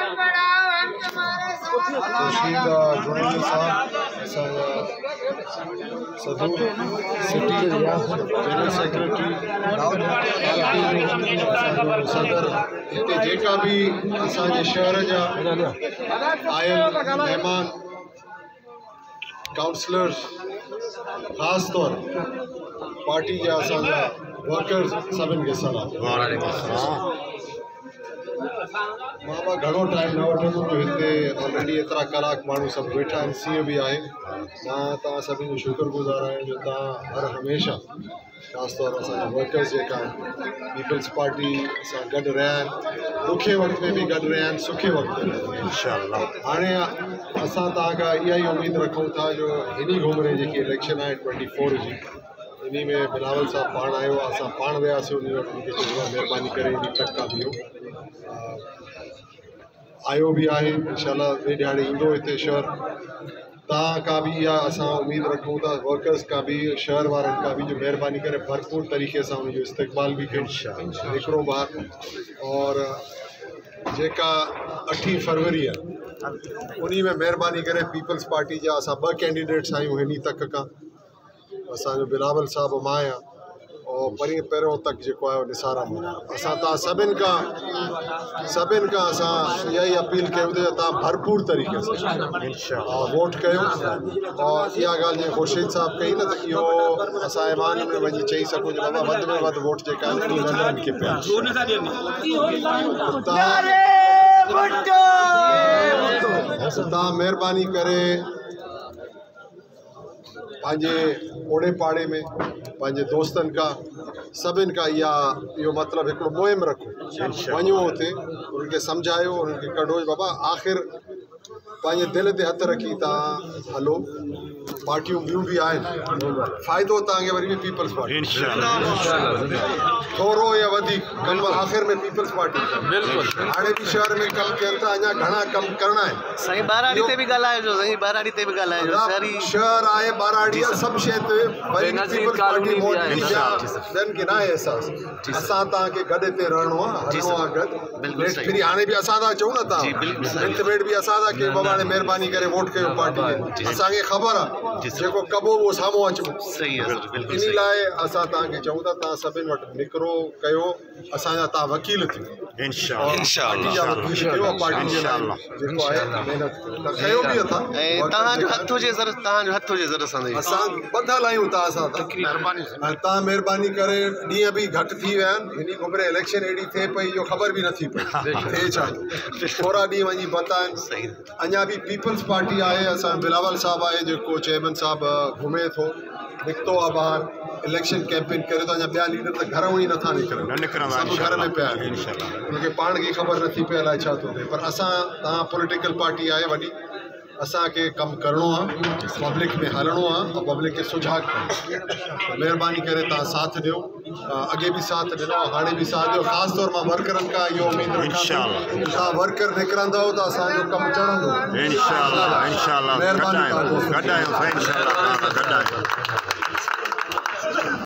खुर्शीद जुनेदी साहब सदूर city general secretary सदर हिते जेका भी असांजे शहर जा आयल मेहमान काउंसलर्स ख़ास तौर पार्टी जा असांजा वर्कर्स सभिनि खे सलाम। मां घणो टाइम न वठंदुमि जो हिते ऑलरेडी एतिरा कलाक माण्हू सभु वेठा आहिनि। सीए बि आहे। मां तव्हां सभिनि जो शुक्रगुज़ार आहियां जो तव्हां हर हमेशह ख़ासि तौर असांजा वर्कर्स जेका पीपल्स पार्टी सां गॾु रहिया आहिनि, ॾुखे वक़्त में बि गॾु रहिया आहिनि, सुखे वक़्त में इंशाअल्लाह। हाणे असां तव्हां खां इहा ई उमेदु रखूं था जो हिन घुमरे जेकी इलेक्शन आहे 24 जी, इन में बिलावल साहब पाण आयो आहे, असां पाण वियासीं उन वटि, मूंखे चयो महिरबानी करे इन तक का बिहो आयो भी आहे। इंशाअल्लाह ॿिए ॾियारे ईंदो हिते शहर। तव्हां का बि इहा असां उमेदु रखूं था वर्कर्स का बि, शहर वारनि का बि, जो महिरबानी करे भरपूर तरीक़े सां उनजो इस्तेक़बाल बि कनि हिकिड़ो बार। और जेका 8 फरवरी आहे उन में महिरबानी करे पीपल्स पार्टी जा असां 2 कैंडिडेट्स आहियूं हिन तक खां, असांजो बिलावल साहब मां आहियां और पहिरियों तक जेको आहे निसार अहमद। असां तव्हां सभिनि खां असां इहा ई अपील कयूं था तव्हां भरपूर तरीक़े सां वोट कयो। और इहा ॻाल्हि जीअं खुर्शीद साहब कई न त इहो असां ऐवान में वञी चई सघूं जो बाबा वधि में वधि वोट जेका आहिनि खे पिया। तव्हां महिरबानी करे पंहिंजे ओड़े पाड़े में पंहिंजे दोस्तनि खां सभिनि खां इहो मतिलबु हिकिड़ो मुहिम रखो, वञो हुते उन्हनि खे सम्झायो, उन्हनि खे कढो बाबा आख़िर पंहिंजे दिलि ते हथु रखी तव्हां हलो। पार्टियूं ॿियूं बि आहिनि, फ़ाइदो तव्हांखे वरी बि पीपल्स पार्टी थोरो या वधीक कमु आख़िर में पीपल्स पार्टी हाणे बि शहर में कमु कनि था, अञा घणा कमु करणा आहिनि। शहर आहे बाराड़ी सभु शइ ते ॿियनि खे न आहे एहसासु। असां तव्हांखे गॾु हिते रहणो आहे, हलणो आहे गॾु। फिरी हाणे बि असां था चऊं न, तव्हां इंटरमेट बि असां था कयूं बाबा हाणे महिरबानी करे वोट कयो पार्टी खे। असांखे ख़बर आहे जेको कबो उहो साम्हूं अचिबो। इन लाइ असां तव्हांखे चऊं था तव्हां सभिनि वटि निकिरो कयो, असांजा तव्हां वकील थियो असां ॿधल आहियूं तव्हां सां। तव्हां महिरबानी करे ॾींहं बि घटि थी विया आहिनि, हिन घुमरे इलेक्शन एॾी थिए पई जो ख़बर बि नथी पई थिए छा। थोरा ॾींहं वञी बता आहिनि। अञा बि पीपल्स पार्टी आहे, असां बिलावल साहब आहे जेको चेयरमैन साहब घुमे थो, निकितो आहे ॿाहिरि इलेक्शन कैंपेन करे थो। अञा ॿिया लीडर त घर ई नथा निकिरनि, सभु घर में पिया आहिनि, उनखे पाण खे ख़बर नथी पए अलाए छा थो थिए। पर असां तव्हां पॉलिटिकल पार्टी आहे वॾी, असांखे कमु करिणो आहे, पब्लिक में हलणो आहे और पब्लिक खे सुझाग करिणो। महिरबानी करे तव्हां साथ ॾियो, अॻे बि साथ ॾिनो, हाणे बि साथ ॾियो। ख़ासि तौर मां वर्करनि खां इहो उमेदु रखां तव्हां वर्कर निकिरंदव त असांजो कमु चढ़ंदो। महिरबानी।